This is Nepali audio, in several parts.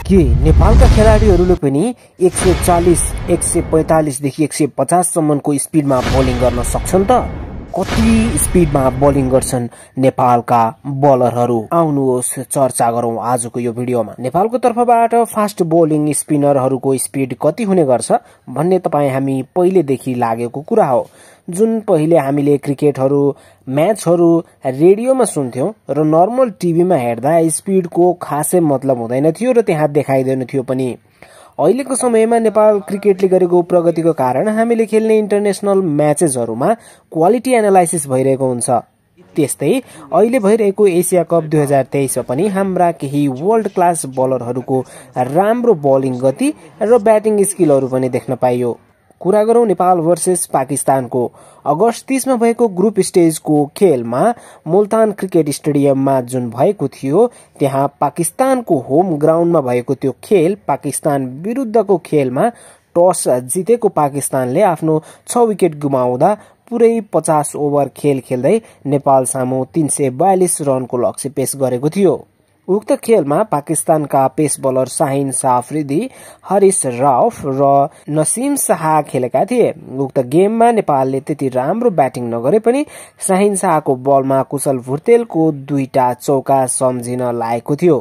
के नेपालका खेलाडीहरूले पनि 140, 145 देखि 150 सम्मको स्पिडमा बोलिङ गर्न सक्छन् त? कति स्पिडमा बोलिङ गर्छन् नेपालका बलरहरू? आउनुहोस् चर्चा गरौं आजको यो भिडियोमा। नेपालको तर्फबाट फास्ट बोलिङ स्पिनरहरूको स्पिड कति हुने गर्छ भन्ने तपाई हामी पहिलेदेखि लागेको कुरा हो। जुन पहिले हामीले क्रिकेटहरू म्याचहरू रेडियोमा सुन्थ्यौं र नर्मल टिभीमा हेर्दा स्पिडको खासै मतलब हुँदैन थियो र त्यहाँ देखाइदैन थियो पनि। अहिलेको समयमा नेपाल क्रिकेटले गरेको प्रगतिको कारण हामीले खेल्ने इन्टरनेशनल म्याचेसहरूमा क्वालिटी एनालाइसिस भइरहेको हुन्छ। त्यस्तै अहिले भइरहेको एशिया कप 2023 पनि हाम्रा केही वर्ल्ड क्लास बलरहरूको राम्रो बोलिङ गति र ब्याटिङ स्किलहरू पनि देख्न पाइयो। कुरा गरौं नेपाल भर्सेस पाकिस्तानको। अगस्त 30 मा भएको ग्रुप स्टेजको खेलमा मुल्तान क्रिकेट स्टेडियममा जुन भएको थियो, त्यहाँ पाकिस्तानको होम ग्राउन्डमा भएको त्यो खेल पाकिस्तान विरुद्धको खेलमा टस जितेको पाकिस्तानले आफ्नो 6 विकेट गुमाउँदा पुरै 50 ओभर खेल खेल्दै नेपाल सामु 342 रनको लक्ष्य पेश गरेको थियो। उक्त खेलमा पाकिस्तानका पेस बलर शाहिन शाह अफ्रिदी, हरिश राउफ र नसीम शाह खेलेका थिए। उक्त गेममा नेपालले त्यति राम्रो ब्याटिङ नगरे पनि शाहिन शाहको बलमा कुशल भुर्तेलको 2टा चौका सम्झिन लागेको थियो।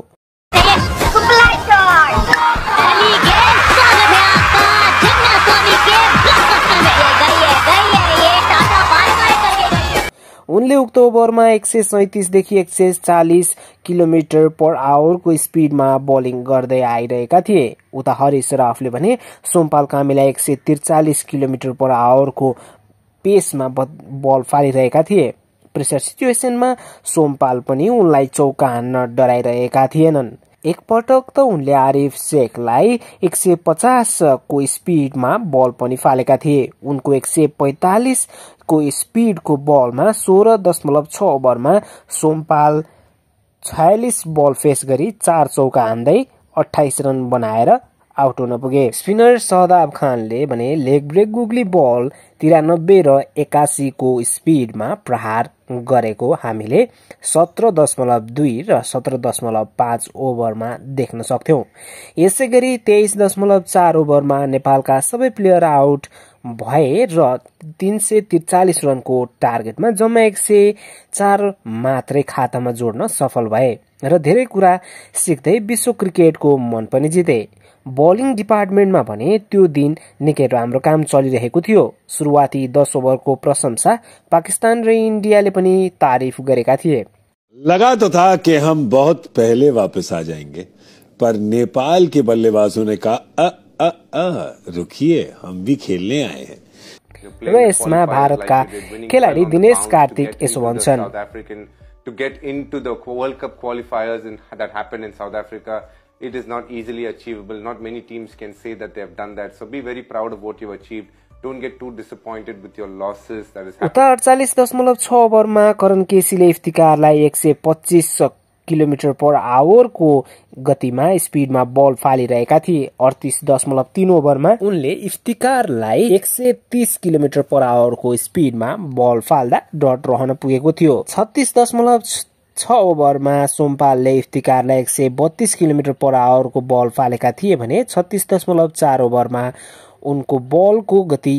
उनले उक्त ओभरमा 137 देखि 140 किलोमिटर पर आवरको स्पिडमा बोलिङ गर्दै आइरहेका थिए। उता हरिश राफले भने सोमपाल कामीलाई 143 किलोमिटर पर आवरको पेसमा बल फालिरहेका थिए। प्रेसर सिचुएसनमा सोमपाल पनि उनलाई चौका हान्न डराइरहेका थिएनन्। एकपटक त उनले आरिफ शेखलाई 150 को स्पिडमा बल पनि फालेका थिए। उनको 145 को स्पिडको बलमा 16.6 ओभरमा सोमपाल 46 बल फेस गरी 4 चौका हान्दै 28 रन बनाएर आउट हुन पुगे। स्पिनर सहदाब खानले भने लेग ब्रेक गुगली बल 93 र 81 को स्पिडमा प्रहार गरेको हामीले 17.2 र 17.5 ओभरमा देख्न सक्थ्यौं। यसैगरी 23.4 ओभरमा नेपालका सबै प्लेयर आउट भए र 343 रनको टार्गेटमा जम्मा 104 मात्रै खातामा जोड्न सफल भए र धेरै कुरा सिक्दै विश्व क्रिकेटको मन पनि जिते। बोलिङ डिपार्टमेन्टमा भने त्यो दिन निकै राम्रो काम चलिरहेको थियो। सुरुवाती 10 ओभरको प्रशंसा पाकिस्तान र इन्डियाले पनि तारिफ गरेका थिए। लगा तो था कि हम बहुत पहले वापस आ जाएंगे, पर नेपाल के बल्लेबाजों ने कहा रुकिए, हम भी खेलने आए हैं। र यसमा भारतका खेलाडी दिनेश कार्तिक यसो भन्छन्, To get into the World Cup qualifiers that happened in South Africa, it is not easily achievable. Not many teams can say that they have done that. So be very proud of what you've achieved. Don't get too disappointed with your losses. That is उता 48.6 ओभरमा करण केसीले इफ्तिकारलाई 125 किलोमिटर पर आवरको गतिमा स्पिडमा बल फालिरहेका थिए। 38.3 ओभरमा उनले इफ्तिकारलाई 130 किलोमिटर पर आवरको स्पिडमा बल फाल्दा डट रहन पुगेको थियो। 36.6 ओभरमा सोमपालले इफ्तिकारलाई 132 किलोमिटर पर आवरको बल फालेका थिए भने 36.4 ओभरमा उनको बलको गति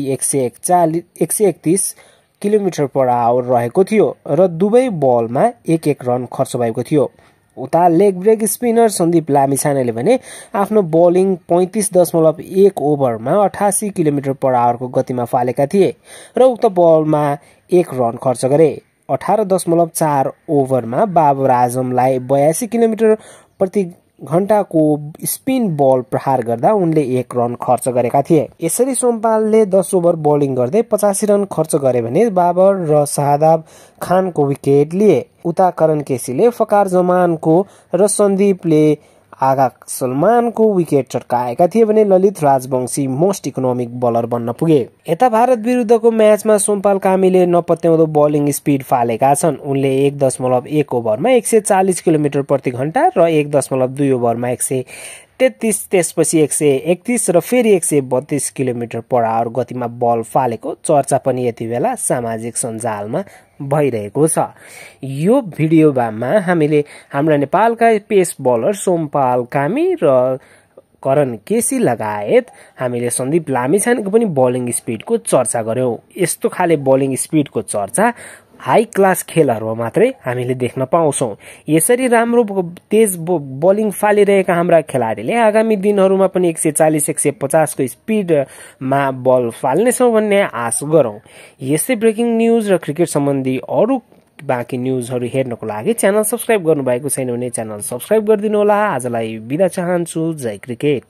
131 किलोमिटर पर आवर रहेको थियो र दुवै बलमा 1-1 रन खर्च भएको थियो। उता लेग ब्रेक स्पिनर सन्दीप लामिछानेले भने आफ्नो बोलिङ 35.1 ओभरमा 88 किलोमिटर पर आवरको गतिमा फालेका थिए र उक्त बलमा 1 रन खर्च गरे। 18.4 ओभरमा बाबर आजमलाई 82 किलोमिटर प्रति घण्टाको स्पिन बल प्रहार गर्दा उनले 1 रन खर्च गरेका थिए। यसरी सोमपालले 10 ओभर बोलिङ गर्दै 85 रन खर्च गरे भने बाबर र सहदाब खानको विकेट लिए। उता करण केसीले फकार जमानको र सन्दीपले आगा सलमानको विकेट चटकाएका थिए भने Lalit Rajbanshi most economic bowler बन्न पुगे। यता भारत विरुद्धको म्याचमा सोमपाल कामीले नपत्याउँदो बोलिङ स्पिड फालेका छन्। उनले 1.1 ओभरमा 140 किलोमिटर प्रति घण्टा र 1.2 ओभरमा 133 त्यसपछि 131 र फेरि 132 किलोमिटर पर आवर गतिमा बल फालेको चर्चा पनि यति बेला सामाजिक सञ्जालमा भइरहेको छ। यो भिडियोमा हामीले हाम्रा नेपालका पेस बलर सोमपाल कामी र करण केसी लगायत हामीले सन्दीप लामिछानेको पनि बलिङ स्पिडको चर्चा गर्यौं। यस्तो खाले बलिङ स्पिडको चर्चा हाई क्लास खेलहरुमा मात्रै हामीले देख्न पाउँछौं। यसरी राम्रो तेज बलिङ फालिरहेका हाम्रा खेलाडीले आगामी दिनहरुमा पनि 140 150 को स्पिडमा बल फाल्नेछौं भन्ने आश गरौं। यस्तै ब्रेकिङ न्यूज र क्रिकेट सम्बन्धी अरु बाँकी न्यूजहरु हेर्नको लागि च्यानल सब्स्क्राइब गर्नुभएको छैन भने च्यानल सब्स्क्राइब गरिदिनु होला। आजलाई बिदा चाहन्छु। जय क्रिकेट।